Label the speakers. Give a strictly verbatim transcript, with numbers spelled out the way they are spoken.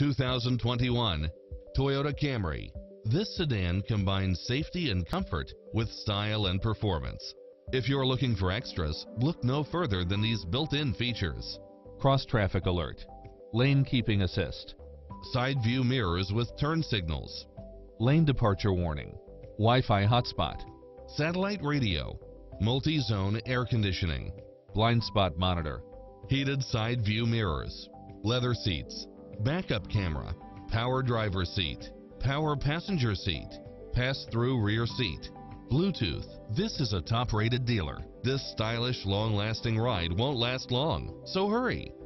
Speaker 1: two thousand twenty-one Toyota Camry. This sedan combines safety and comfort with style and performance. If you're looking for extras, look no further than these built-in features:
Speaker 2: cross traffic alert, lane keeping assist,
Speaker 1: side view mirrors with turn signals,
Speaker 2: lane departure warning, Wi-Fi hotspot,
Speaker 1: satellite radio, multi-zone air conditioning,
Speaker 2: blind spot monitor,
Speaker 1: heated side view mirrors, leather seats, backup camera, power driver seat, power passenger seat, pass-through rear seat, Bluetooth. This is a top-rated dealer. This stylish, long-lasting ride won't last long, so hurry.